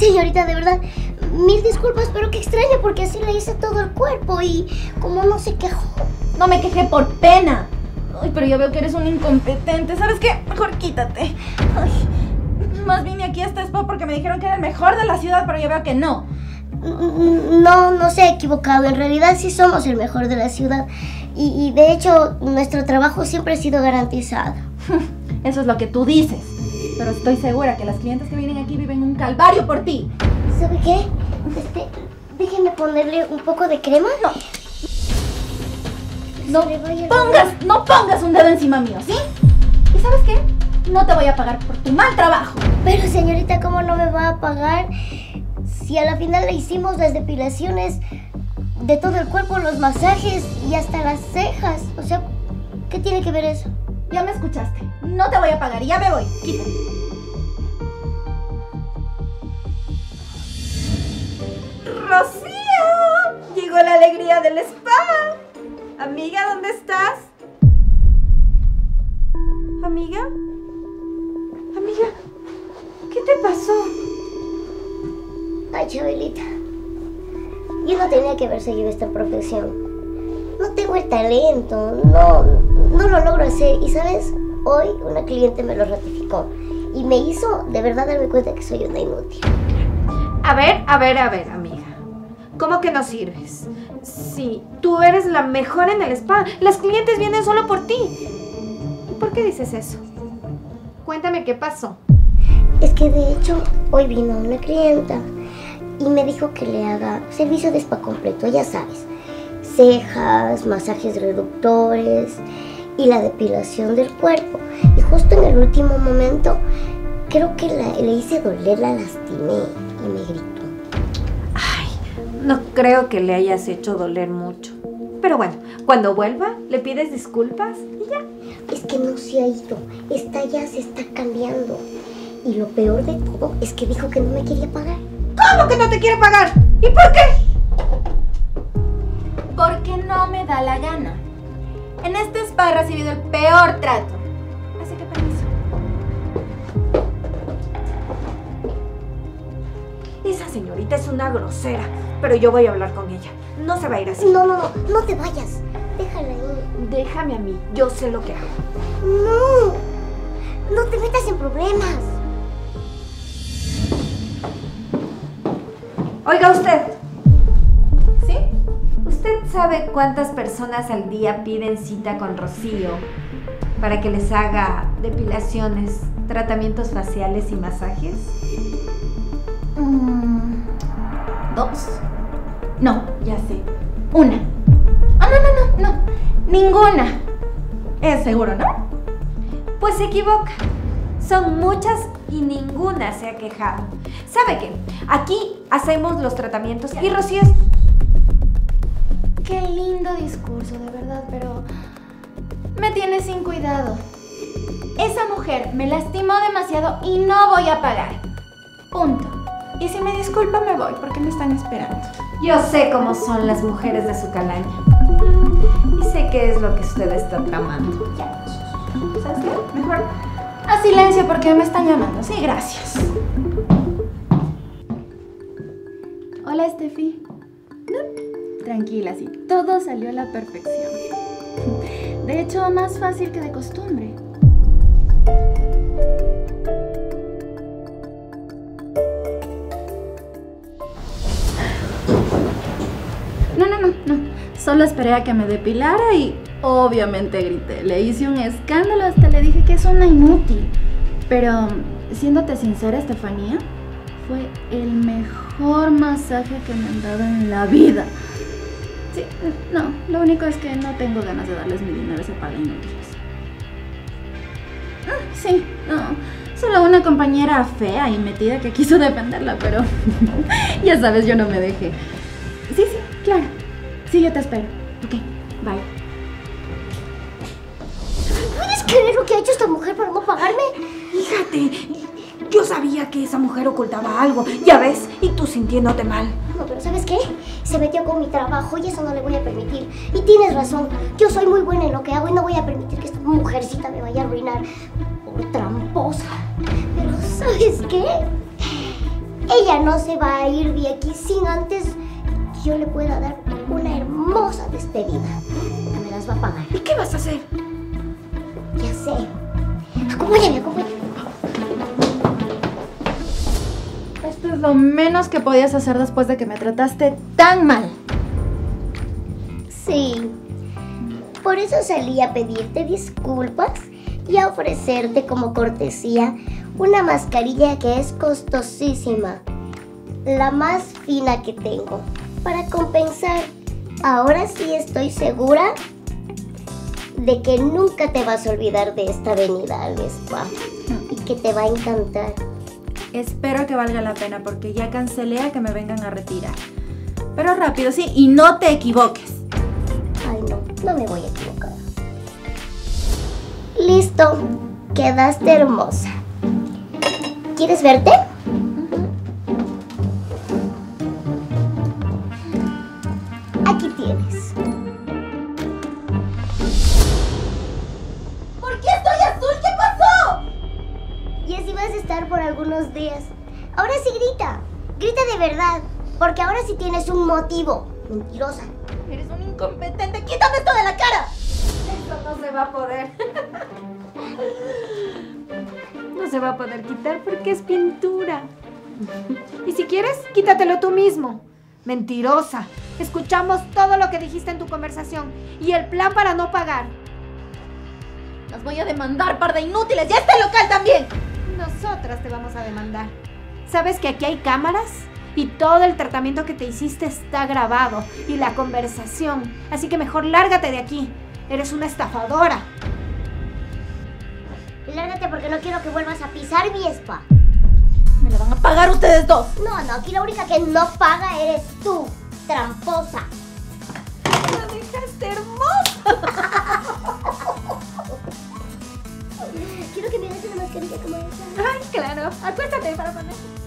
Señorita, de verdad, mil disculpas, pero qué extraño porque así le hice todo el cuerpo y como no se quejó. No me quejé por pena. Ay, pero yo veo que eres un incompetente. ¿Sabes qué? Mejor quítate. Ay, más vine aquí a este spa porque me dijeron que era el mejor de la ciudad, pero yo veo que no. No se ha equivocado. En realidad sí somos el mejor de la ciudad. Y de hecho, nuestro trabajo siempre ha sido garantizado. Eso es lo que tú dices. Pero estoy segura que las clientes que vienen aquí viven un calvario por ti. ¿Sabe qué? Déjeme ponerle un poco de crema. No pongas un dedo encima mío, ¿sí? ¿Y sabes qué? No te voy a pagar por tu mal trabajo. Pero señorita, ¿cómo no me va a pagar? Si a la final le hicimos las depilaciones de todo el cuerpo, los masajes y hasta las cejas. O sea, ¿qué tiene que ver eso? Ya me escuchaste. No te voy a pagar y ya me voy. Quítate. ¡Rocío! Llegó la alegría del spa. Amiga, ¿dónde estás? ¿Amiga? Amiga, ¿qué te pasó? Ay, Chabelita, yo no tenía que haber seguido esta profesión. No tengo el talento, no lo logro hacer. Y ¿sabes? Hoy una cliente me lo ratificó y me hizo de verdad darme cuenta que soy una inútil. A ver, amiga. ¿Cómo que no sirves? Sí, tú eres la mejor en el spa. Las clientes vienen solo por ti. ¿Y por qué dices eso? Cuéntame qué pasó. Es que de hecho hoy vino una clienta y me dijo que le haga servicio de spa completo, ya sabes. Cejas, masajes reductores y la depilación del cuerpo. Y justo en el último momento creo que le hice doler, la lastimé y me gritó. Ay, no creo que le hayas hecho doler mucho. Pero bueno, cuando vuelva, le pides disculpas y ya. Es que no se ha ido, ya se está cambiando. Y lo peor de todo es que dijo que no me quería pagar. ¿Cómo que no te quiere pagar? ¿Y por qué? Porque no me da la gana. En este spa he recibido el peor trato. Así que permiso. Esa señorita es una grosera, pero yo voy a hablar con ella. No se va a ir así. No te vayas. Déjala ahí. Déjame a mí, yo sé lo que hago. No te metas en problemas. Oiga usted. ¿Sí? ¿Usted sabe cuántas personas al día piden cita con Rocío para que les haga depilaciones, tratamientos faciales y masajes? 2. No, ya sé. 1. No. Ninguna. Es seguro, ¿no? Pues se equivoca. Son muchas y ninguna se ha quejado. ¿Sabe qué? Aquí hacemos los tratamientos y Rocío es... Qué lindo discurso, de verdad, pero me tiene sin cuidado. Esa mujer me lastimó demasiado y no voy a pagar. Punto. Y si me disculpa me voy porque me están esperando. Yo sé cómo son las mujeres de su calaña. Y sé qué es lo que usted está tramando. Ya. ¿Sabes qué? Mejor a silencio porque me están llamando. Sí, gracias. Hola, Steffi. No, tranquila, sí. Todo salió a la perfección. De hecho, más fácil que de costumbre. No. Solo esperé a que me depilara y obviamente grité. Le hice un escándalo, hasta le dije que es una inútil. Pero, siéndote sincera, Estefanía, fue el mejor masaje que me han dado en la vida. Sí, no, lo único es que no tengo ganas de darles mi dinero a ese par de inútiles. Sí, no, solo una compañera fea y metida que quiso defenderla, pero ya sabes, yo no me dejé. Sí, claro. Sí, yo te espero. Ok, bye. ¿Puedes creer lo que ha hecho esta mujer para no pagarme? Fíjate, yo sabía que esa mujer ocultaba algo. Ya ves, y tú sintiéndote mal. No, pero ¿sabes qué? Se metió con mi trabajo y eso no le voy a permitir. Y tienes razón, yo soy muy buena en lo que hago y no voy a permitir que esta mujercita me vaya a arruinar por tramposa. Pero ¿sabes qué? Ella no se va a ir de aquí sin antes que yo le pueda dar una hermosa despedida. Me las va a pagar. ¿Y qué vas a hacer? Ya sé. Acompáñame, acompáñame. Esto es lo menos que podías hacer después de que me trataste tan mal. Sí. Por eso salí a pedirte disculpas y a ofrecerte como cortesía una mascarilla que es costosísima. La más fina que tengo. Para compensar. Ahora sí estoy segura de que nunca te vas a olvidar de esta venida al spa. Y que te va a encantar. Espero que valga la pena porque ya cancelé a que me vengan a retirar. Pero rápido, sí, y no te equivoques. Ay, no me voy a equivocar. Listo, quedaste hermosa. ¿Quieres verte? Aquí tienes. ¿Por qué estoy azul? ¿Qué pasó? Y así vas a estar por algunos días. Ahora sí grita. Grita de verdad. Porque ahora sí tienes un motivo. Mentirosa. Eres un incompetente. ¡Quítame esto de la cara! Eso no se va a poder. No se va a poder quitar porque es pintura. Y si quieres, quítatelo tú mismo. Mentirosa. Escuchamos todo lo que dijiste en tu conversación y el plan para no pagar. Las voy a demandar, par de inútiles. ¡Y a este local también! Nosotras te vamos a demandar. ¿Sabes que aquí hay cámaras? Y todo el tratamiento que te hiciste está grabado. Y la conversación. Así que mejor lárgate de aquí. Eres una estafadora. Lárgate porque no quiero que vuelvas a pisar mi spa. Me la van a pagar ustedes dos. No, aquí la única que no paga eres tú, tramposa. La dejaste hermosa. Quiero que me des una mascarilla como esa. Ay, claro. Acuéstate para poner.